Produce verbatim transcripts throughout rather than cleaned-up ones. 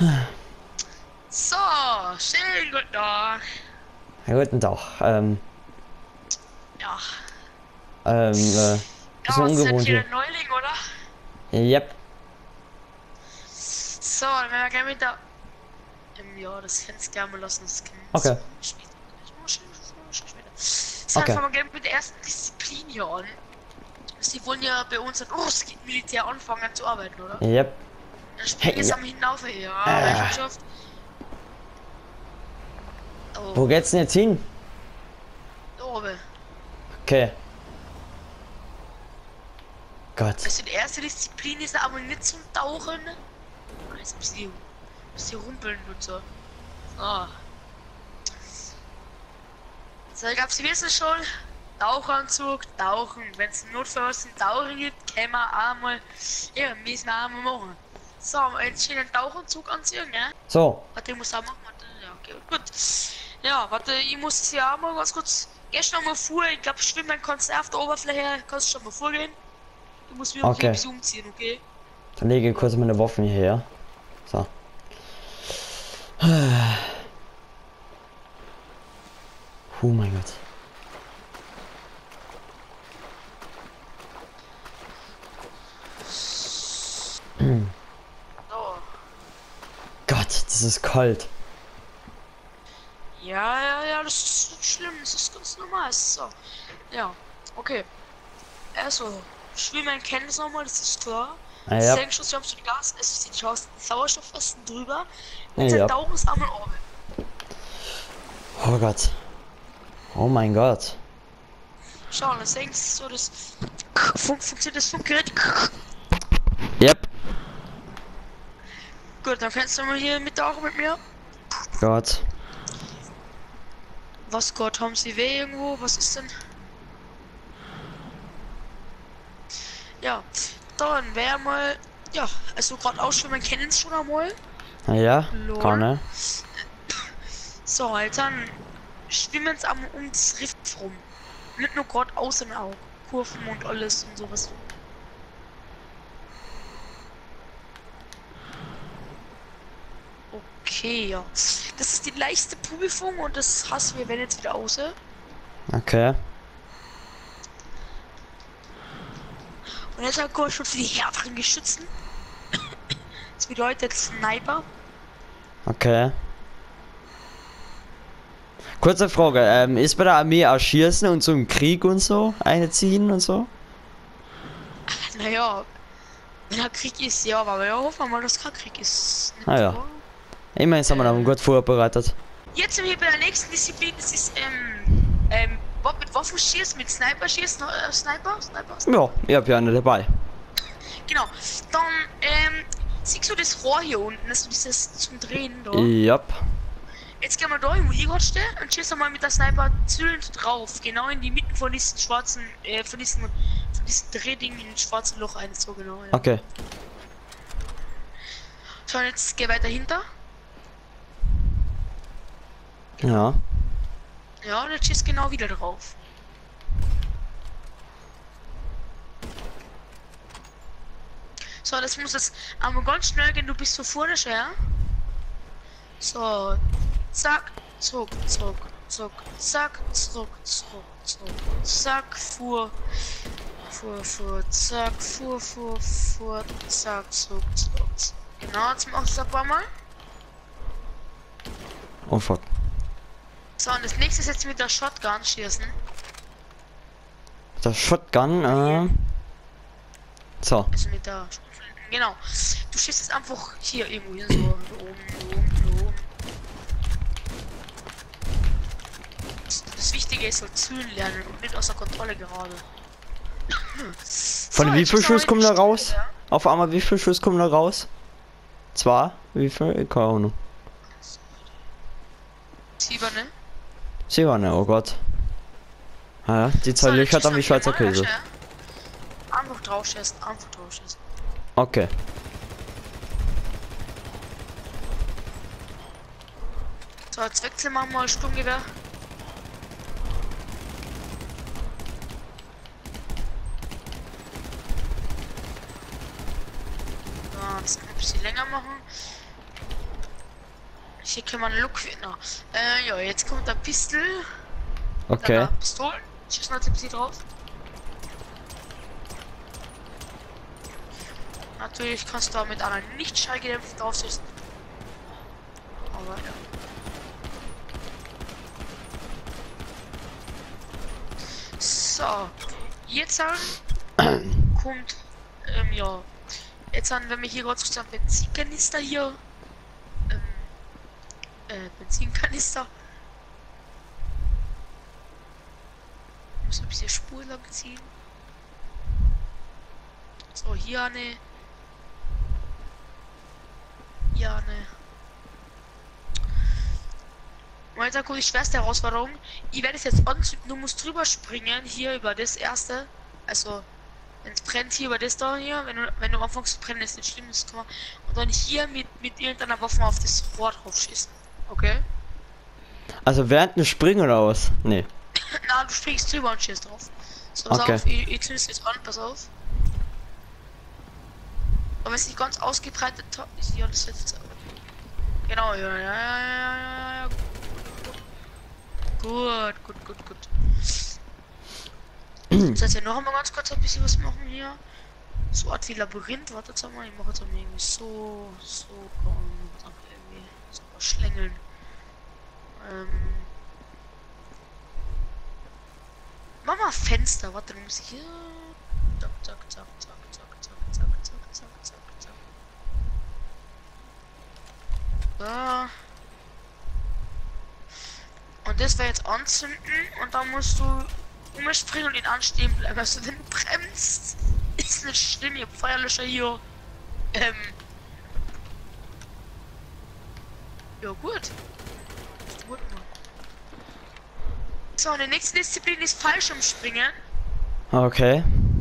So, schönen guten Tag. Ja, guten Tag. Ähm, Ja, ähm, äh, bisschen ja, sind ungewohnt hier hier. der Neuling, oder? Yep. So, dann werden wir gerne mit der... Ähm, ja, das kannst du gerne mal lassen, das kannst Okay. du später. Das machen wir schön- das machen wir schön später. So, dann Okay. fangen wir gerne mit der ersten Disziplin hier an. Sie wollen ja bei uns ein oh, es geht Militär anfangen zu arbeiten, oder? Yep. Dann springen Hey, jetzt ja. am Hinauf hier. Ja, Äh. wer schon geschafft? Oh, Wo geht's denn jetzt hin? da oben. Okay. Gott. Also die erste Disziplin ist aber nicht zum Tauchen. Also ein bisschen, ein bisschen rumpeln und so. Ah. So, ich glaube, Sie wissen schon, Tauchanzug, tauchen. Wenn es einen Notfall aus dem Tauchen gibt, können wir auch mal, ja, müssen wir auch mal machen. So, jetzt steht ein Tauchanzug anziehen, ne? So. Warte, ich muss auch machen, warte, ja, okay, gut. Ja, warte, ich muss es ja auch mal ganz kurz, geh schon mal vor, ich glaube, schwimmen kannst du auf der Oberfläche, kannst du schon mal vorgehen. Du musst mir Okay. ein bisschen umziehen, okay? Dann lege ich kurz meine Waffen hierher. So. Oh mein Gott. So. Gott, das ist kalt. Ja, ja, ja, das ist nicht schlimm, das ist ganz normal. So. Ja, okay. Also, Schwimmen kennen es nochmal, das ist klar. Ah, ja. Senkschutz, wir haben so die Gas, es ist die Sauerstoffwesten drüber. Ja, Jetzt ja. tauchen es einmal oben. Oh Gott. Oh mein Gott. Schau, das senkst so das. Fun funktioniert das Funkgerät? Yep. Gut, dann kannst du mal hier mittauchen mit mir. Gott. Was Gott, haben Sie weh irgendwo? Was ist denn? Ja, dann wäre mal. Ja, also gerade ausschwimmen kennen es schon einmal. Na ja. Lol. Kann er. So, jetzt dann schwimmen sie am ums Riff rum. Nicht nur geradeaus, sondern auch Kurven und alles und sowas. Okay, ja. Das ist die leichte Prüfung und das hassen wir, wenn jetzt wieder aus. Okay. Und jetzt haben wir schon für die härteren Geschützen. Das bedeutet Sniper. Okay. Kurze Frage, ähm, ist bei der Armee auch Schießen und so im Krieg und so einziehen und so? Naja, wenn er Krieg ist, ja, aber wir hoffen mal, dass kein Krieg ist. Nicht Ah ja. wahr? Immerhin sind wir dann gut vorbereitet. Jetzt sind wir bei der nächsten Disziplin, das ist, ähm, ähm, mit Waffen schießen, mit Sniper schießen, äh, Sniper, Sniper, Sniper. Ja, ich hab ja eine dabei. Genau, dann, ähm, siehst du das Rohr hier unten, das ist dieses zum Drehen da. Yep. Jetzt gehen wir da, wo ich gerade stehe, und schießen mal mit der Sniper zielend drauf, genau in die Mitte von diesen schwarzen, äh, von diesen, von diesen Drehdingen in das schwarze Loch ein, so genau, ja. Okay. So, und jetzt geh weiter hinter. Ja. Ja, und jetzt schießt genau wieder drauf. So, das muss jetzt einmal ganz schnell gehen, du bist so vorne schon, ja? So, zack, zuck, zuck, zuck, zack, zuck, zuck, zuck, zack, fuhr, fuhr, fuhr, zack, fuhr, fuhr, fuhr, zack, zuck, zuck. Genau, jetzt machst du es ein paar Mal. Oh fuck. So, und das nächste ist jetzt mit der Shotgun schießen. Der Shotgun, äh. So. Also mit der. Genau. Du schießt es einfach hier irgendwo hin, so. Da oben, da oben, da oben. Das Wichtige ist so zielen lernen und nicht außer Kontrolle gerade. Von So, wie jetzt viel ist noch Schuss kommen da eine raus? Stunde, Auf einmal wie viel Schuss kommen da raus? Zwei? Wie viel? Keine Ahnung. Sieben, ne? Sieben, oh Gott. Ah ja, die zwei So, Löcher jetzt dann wie schießt er Schweizer nochmal, Käse. weißt du, ja? Einfach drauf schießen, einfach drauf schießen. Okay. So, jetzt wechseln wir mal Sturmgewehr. So, das kann ein bisschen länger machen. Hier kann man Look finden. Äh, ja, jetzt kommt der Pistol. Okay. Dann Pistolen. Schießen wir Tipsy drauf. Natürlich kannst du da mit einer nicht schallgedämpften draufsetzen. Aber ja. So. Jetzt dann kommt, ähm, ja. Jetzt dann, wenn wir hier kurz zusammen Benzinkanister hier. Ähm, äh, Benzinkanister. Muss ein bisschen Spur lang ziehen. So, hier eine. Ja, ne. Weiter kommt die schwerste Herausforderung. Ich werde es jetzt anzünden. Du musst drüber springen, hier über das erste. Also, wenn es brennt, hier über das da hier. Wenn du, wenn du anfängst zu brennen, ist nicht schlimm. Das kann man, und dann hier mit, mit irgendeiner Waffe auf das Rohr drauf schießen. Okay? Also während dem Springen oder was? Nee. Na, du springst drüber und schießt drauf. So, pass Okay. auf, ich, ich zünd's jetzt an, pass auf. Aber wenn es nicht ganz ausgebreitet ist, ja, das jetzt. Genau, ja, ja, ja, ja, ja, ja. Gut, gut, gut, gut. Jetzt heißt ja noch einmal ganz kurz ein bisschen was machen hier. So Art wie Labyrinth, warte jetzt mal, ich mache jetzt mal irgendwie so, so, komm, dann irgendwie so was schlängeln. Ähm. Mach mal Fenster, warte, dann muss ich hier. Zack, zack, zack, zack, zack, zack, zack, zack, zack, zack, zack. So. Und das wäre jetzt anzünden und dann musst du umspringen und ihn anstehen bleiben. Also wenn du bremst, ist nicht schlimm, ihr Feuerlöscher hier. Ähm. Ja gut. Gut. So, und die nächste Disziplin ist Fallschirmspringen. Okay.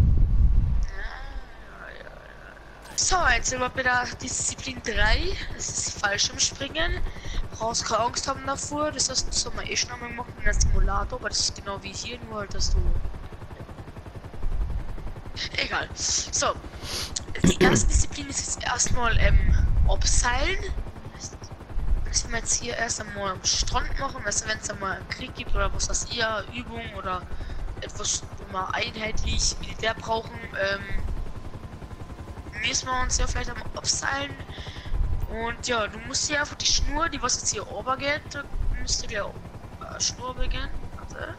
So, jetzt sind wir bei der Disziplin drei. Das ist Fallschirmspringen. Brauchst keine Angst haben davor. Das heißt, das haben wir eh schon einmal gemacht in der Simulator, aber das ist genau wie hier, nur halt, dass du. Egal. So. Die erste Disziplin ist jetzt erstmal ähm, Abseilen. Das wir jetzt hier erst einmal am Strand machen, weißt du, wenn es einmal einen Krieg gibt oder was weiß ich, Übung oder etwas, wo wir einheitlich Militär brauchen, ähm, müssen wir uns ja vielleicht einmal abseilen. Und ja, du musst hier einfach die Schnur, die was jetzt hier oben geht, da müsste der äh, Schnur beginnen. Warte.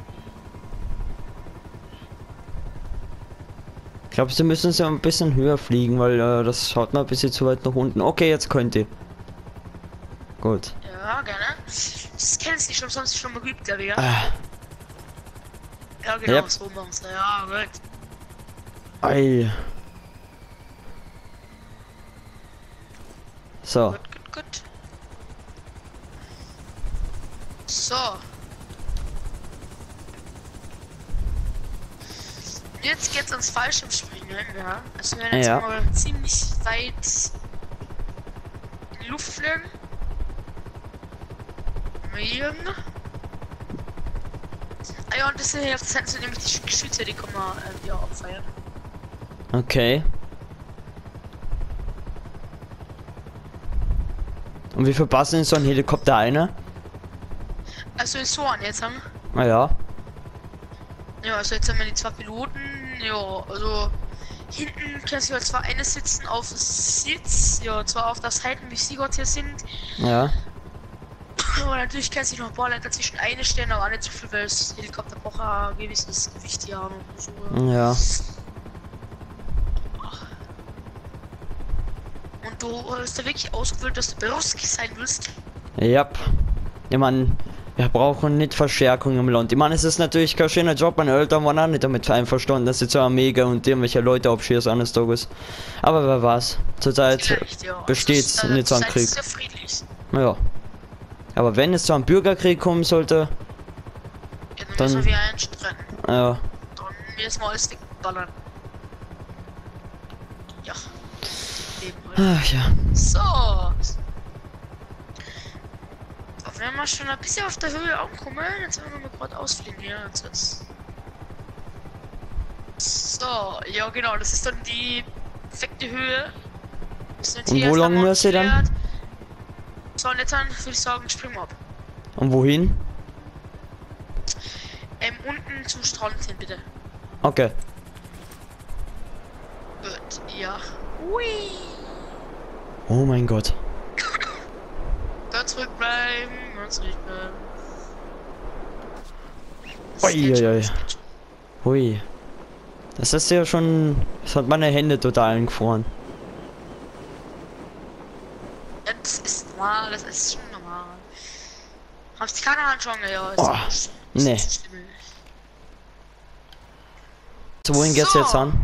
Ich glaube, sie müssen so ein bisschen höher fliegen, weil äh, das schaut mal ein bisschen zu weit nach unten. Okay, jetzt könnt ihr. Gut. Ja, gerne. Das kennst du schon, sonst schon mal geübt, glaube ich, ja? Ah. Ja, genau, Yep. so machen wir. Ja, gut. Ei. So. Gut, gut, gut. So. Jetzt geht's ans Fallschirmspringen, ja. Also wir werden jetzt Ja. mal ziemlich weit in die Luft fliegen. Fliegen. Ah ja, und das sind ja das sind nämlich die Geschütze, die kann man äh, ja abfeiern. Okay. Und wie viel passen in so ein Helikopter eine? Also in so an jetzt haben. Ah ja. Ja, also jetzt haben wir die zwei Piloten. Ja, also hinten können sich halt zwar eine sitzen auf Sitz, ja, zwar auf der Seite, wie sie gerade hier sind. Ja. Aber natürlich kann sich noch ein paar Leute dazwischen einstellen, aber auch nicht so viel, weil das Helikopter braucht ein gewisses Gewicht hier haben und so. Ja. Und du hast da wirklich ausgewählt, dass du Beroski sein willst. Ja. Ich meine, wir brauchen nicht Verstärkung im Land. Ich meine, es ist natürlich kein schöner Job, meine Eltern waren auch nicht damit einverstanden, dass sie zur Armee gehen und irgendwelche Leute abschießen eines Tages. Aber wer weiß, zurzeit Vielleicht, ja. besteht's Also, nicht so ein seid Krieg. sehr friedlich. Ja. Aber wenn es zu einem Bürgerkrieg kommen sollte, Ja, dann, Dann- müssen wir einstreiten. ja. Dann müssen wir alles wegballern. Ja. Leben halt. Ach ja. So. So, wenn wir schon ein bisschen auf der Höhe ankommen, jetzt werden wir mal gerade ausfliegen hier. Jetzt, jetzt. So, ja genau, das ist dann die perfekte Höhe. Wir sind Und hier wo erst lang einmal müsst ihr dann? geklärt. So, und jetzt dann würde ich sagen, springen wir ab. Und wohin? Ähm, unten zum Strand hin, bitte. Okay. Gut, ja. Hui. Oh mein Gott. Ganz zurückbleiben, ganz zurückbleiben. Uiuiui. Hui. Das ist ja schon... Das hat meine Hände total angefroren. Ja, das ist normal, das ist schon normal. Hab's keine Handschuhe, ja. Ist Oh, nicht- nee. ist nicht schlimm. So, wohin geht's So. jetzt an?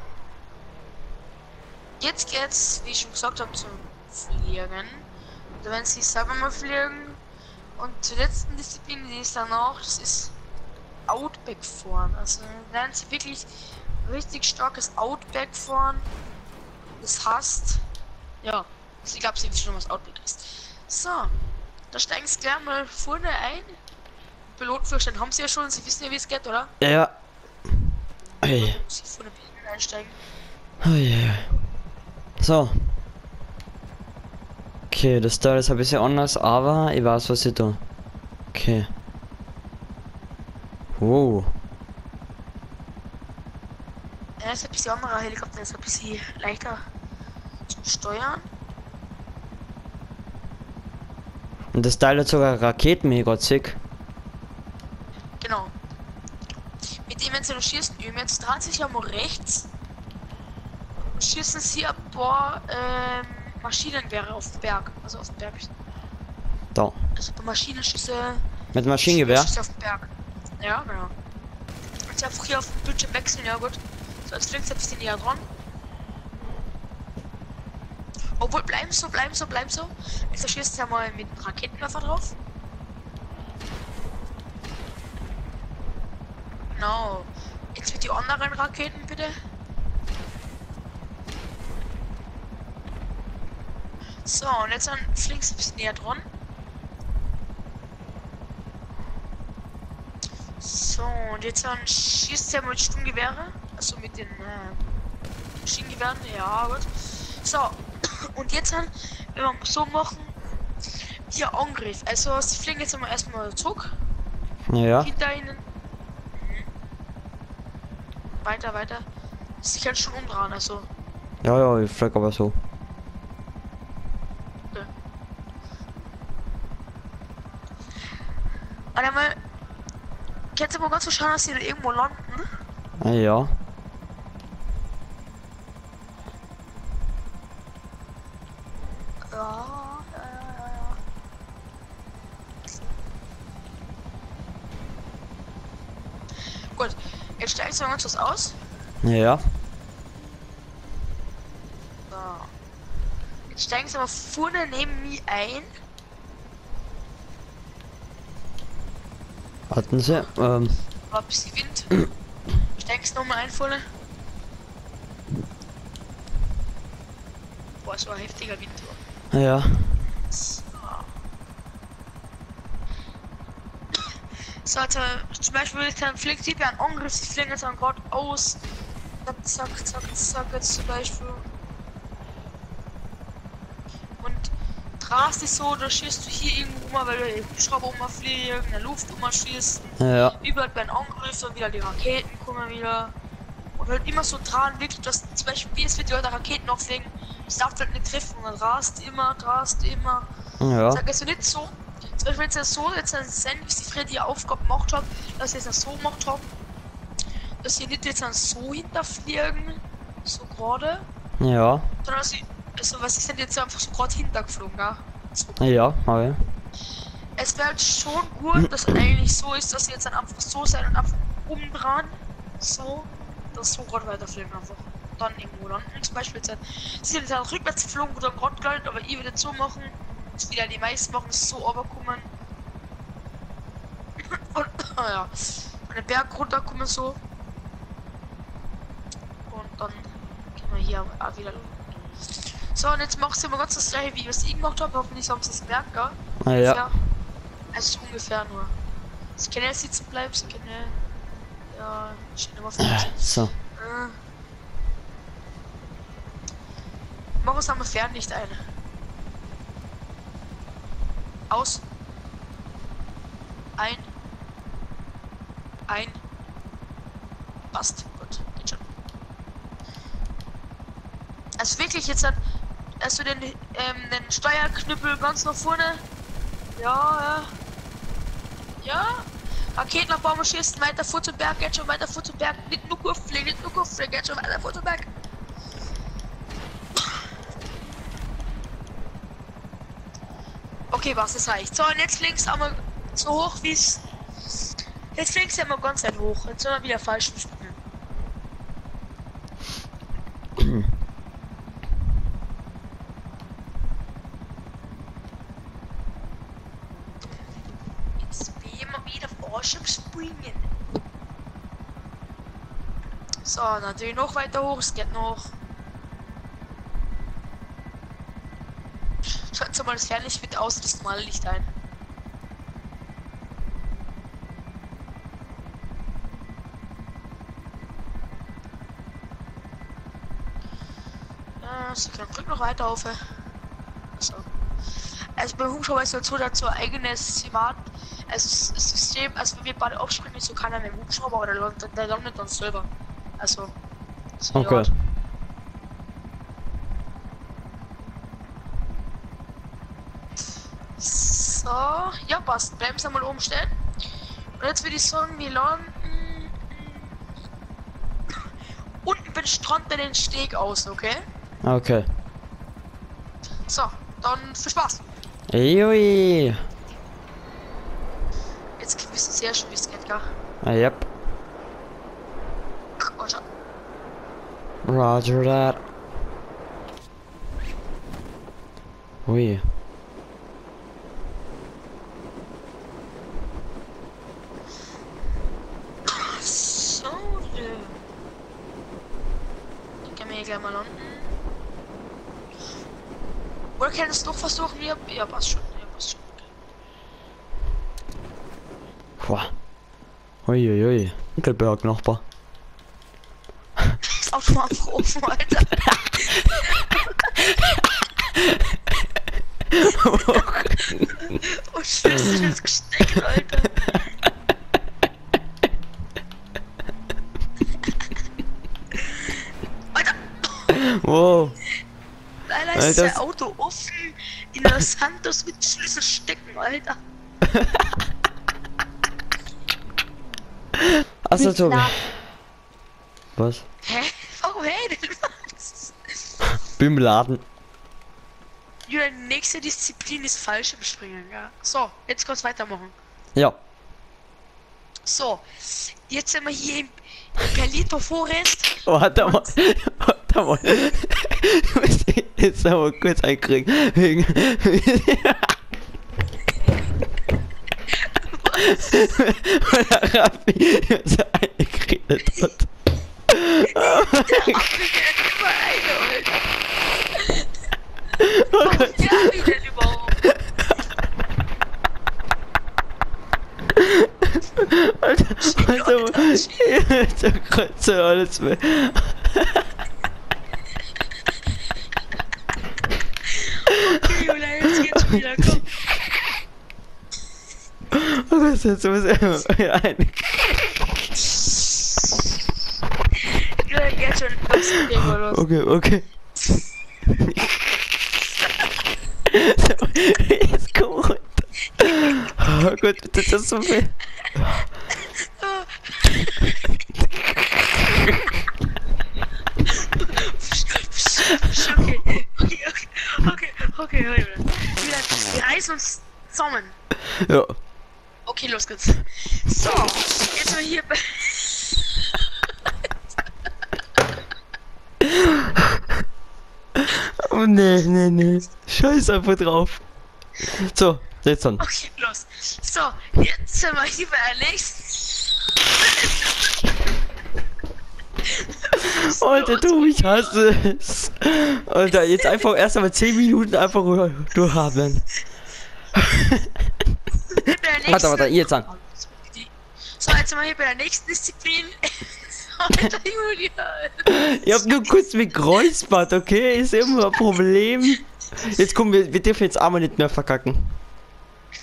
Jetzt geht's, wie ich schon gesagt habe, zum Fliegen. Da werden sie selber mal fliegen. Und zur letzten Disziplin, die ist danach, das ist Outback fahren. Also lernen sie wirklich richtig starkes Outback fahren. Das heißt, ja, ich glaube, sie wissen schon, was Outback ist. So, da steigen sie gleich mal vorne ein. Pilotenführerschein haben sie ja schon, sie wissen ja, wie es geht, oder? Ja. Ui. Sie vorne einsteigen. Ui. So. Okay, das da ist ein bisschen anders, aber ich weiß, was ich tue. Okay. Wow. Er ist ein bisschen anderer Helikopter, ist ein bisschen leichter zum Steuern. Und das Teil hat sogar Raketen, mega sick. Genau. Mit dem, wenn sie noch schießen üben, jetzt dreht sich ja mal rechts und schießen sie ein paar ähm, Maschinengewehre auf den Berg. Also auf den Berg. Da. Also bei Maschinenschüsse. Mit Maschinengewehr? Maschinenschüsse auf den Berg. Ja, genau. Und sie einfach hier auf dem Bildschirm wechseln, ja gut. So, jetzt fliegt sie ein bisschen näher dran. Obwohl, bleiben so, bleiben so, bleiben so. Jetzt schießt ja mal mit einem Raketenwerfer drauf. Genau. Jetzt mit die anderen Raketen, bitte. So, und jetzt dann fliegst du ein bisschen näher dran. So, und jetzt dann schießt er mit Sturmgewehre. Also mit den äh, Maschinengewehren. Ja, gut. So, und jetzt dann, wenn wir so machen, hier Angriff. Also, sie fliegen jetzt einmal erstmal zurück. Ja. Hinter ihnen. Mhm. Weiter, weiter. Sie können schon umdrehen, also. Ja, ja, ich flieg aber so. Okay. Und einmal. Kennst du mal ganz so schauen, dass sie da irgendwo landen? Ah, ja. Ja, ja, ja, ja. Gut, jetzt steigst du ganz was aus. Ja. So. Jetzt steigen sie aber vorne neben mir ein. Hatten sie, ähm, War ein bisschen Wind. Steigst nochmal ein vorne. Boah, so ein heftiger Wind. ja. So. So, also, zum Beispiel, wenn ich dann fliegt, sieht man einen Angriff, sie fliegen jetzt dann gerade aus. Dann zack, zack, zack, jetzt zum Beispiel. Und drast dich so, da schießt du hier irgendwo mal, weil du den Hubschrauber umfliegen, in der Luft umschießt. Ja. Überall bei einem Angriff, dann wieder die Raketen kommen wieder. Und halt immer so dran, wirklich, dass zum Beispiel, wie es wird die Leute Raketen auflegen, es darf halt nicht treffen und dann rast immer, drast immer. Ja. Sag es so nicht so. Zum Beispiel, wenn es ja so jetzt ein Sandwich die Fred die Aufgabe gemacht hat, dass sie es das so gemacht haben, dass sie nicht jetzt dann so hinterfliegen, so gerade, Ja. sondern dass sie, also was ist denn jetzt einfach so gerade hintergeflogen, ja? So. Ja, aber. Es wäre halt schon gut, dass es eigentlich so ist, dass sie jetzt dann einfach so sein und einfach umdrehen, so, dass so gerade weiterfliegen einfach. Dann irgendwo landen, zum Beispiel jetzt, sie sind jetzt dann rückwärts geflogen oder gerade gelandet, aber ich würde es so machen, dass wieder die meisten machen, es so runterkommen. Und, ah ja, von den Berg runterkommen so. Und dann können wir hier auch wieder landen. So, und jetzt machst du immer ganz das gleiche, wie ich es ich gemacht habe. Hoffentlich haben sie es gemerkt, gell? Ah, ja. Ungefähr. Also ungefähr nur. Sie können jetzt sitzen bleiben, sie können ja stehen immer vor. Äh, so. Äh. Mach uns einmal Fernlicht ein. Aus. Ein. Ein. Passt. Gut. Geht schon. Also wirklich jetzt dann. Also den, ähm, den Steuerknüppel ganz nach vorne. Ja, ja. Ja. Raketenabbau schießen, weiter vor zum Berg, geht schon weiter vor zum Berg. Nicht nur Kurvenpflege, nicht nur Kurvenpflege, geht schon weiter vor zum Berg. Okay, was das reicht. So, und jetzt links einmal so hoch wie es. Jetzt links haben wir ganz weit hoch. Jetzt sind wir wieder falsch gesprungen. Jetzt bin ich mal wieder falsch am Springen. So, natürlich noch weiter hoch. Es geht noch. Schaut mal das Fernlicht bitte aus, das normale Licht ein. Ja, so kann drück noch weiter auf. So. Also beim Hubschrauber ist es so, dass so ein eigenes Simat, also das System, also wenn wir beide abspringen, so kann er mit dem Hubschrauber oder der landet, der landet dann selber. Also. So Okay. Art. So, ja passt. Bleiben Sie mal oben stehen. Und jetzt würde ich sagen, wir landen unten beim Strand bei den Steg aus, okay? Okay. So, dann viel Spaß. Jui. Jetzt wissen Sie ja schon, wie es geht, gell? Ah, yep. Roger. Roger that. Ui. So, ich kann mir hier gleich mal landen. Oder kannst du doch versuchen, ja, ja, passt schon, ja, passt schon. Boah. Uiuiui. Enkelberg, Nachbar. Das Auto am Ofen, Alter. Oh, scheiße, das gesteckt, Alter. Alter! Wow. Leider ist Alter, das Auto offen in Los Santos mit Schlüssel stecken, Alter. Achso, Tobi. Na. Was? Hä? Warum hey denn was? Beim Laden. Julia, die nächste Disziplin ist Fallschirmspringen, ja. So, jetzt kannst du weitermachen. Ja. So, jetzt sind wir hier im Perlito Forest. Oh, warte mal. Warte mal. Ich muss jetzt aber kurz einkriegen. Wegen. Weil der Raffi so eingeredet hat. Oh Gott. Ja, wie denn überhaupt? Alter, Alter, Alter, Kreuze, alles mehr. Okay, Julia, jetzt geht's wieder, komm. Oh Gott, jetzt muss er ein. Julia, geht schon, was ist denn los? Okay, okay. So, jetzt komm runter. Oh Gott, das ist so viel. Okay, okay, okay, okay, okay, Julia. Wir reißen uns zusammen. Ja. Okay, los geht's. So, jetzt sind wir hier bei... Oh nee, nee, nee. Scheiß einfach drauf. So, jetzt dann. Okay, los. So, jetzt sind wir hier bei der nächsten... Alter, du, ich hasse es. Alter, jetzt einfach erst einmal zehn Minuten einfach durchhaben. Warte, warte, jetzt an. So, jetzt sind wir hier bei der nächsten Disziplin. Alter, Julia. Ich hab nur kurz mit Kreuzbad, okay? Ist immer ein Problem. Jetzt kommen wir, wir dürfen jetzt einmal nicht mehr verkacken.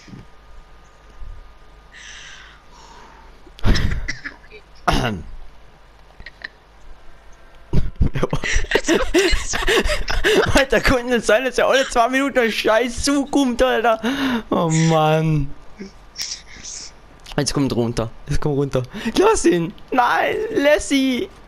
Alter, konnte nicht sein, dass ja alle zwei Minuten ein Scheiß zukommt, Alter. Oh Mann. Jetzt kommt runter. Jetzt kommt runter. Lass ihn. Nein, lass ihn.